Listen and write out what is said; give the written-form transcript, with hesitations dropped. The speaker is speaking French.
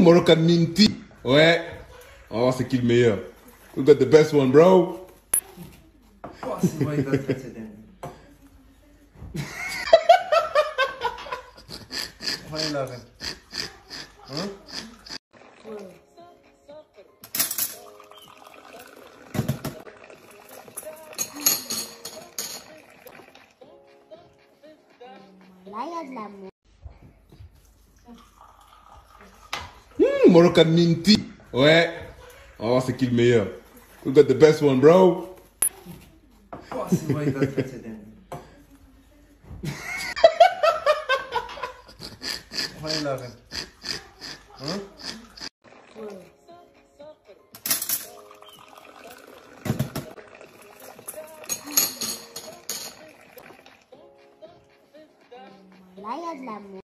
Moroccan minty. Ouais. Oh, c'est qui le meilleur? We got the best one, bro. Oh, c'est vrai, il va traiter d'un. Ouais, il avait. Hein? Là, il y a de l'amour. Moroccan minty. Ouais. Oh, c'est qui le meilleur? We got the best one, bro. Oh, c'est vrai, il va traiter d'un. Ouais, il avait. Hein? Là, il y a de l'amour.